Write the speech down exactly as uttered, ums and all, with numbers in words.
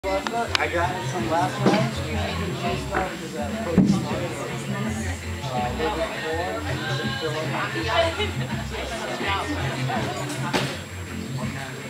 I got some last night. We couldn't chase them because that protein started uh, a little bit before. And fill up.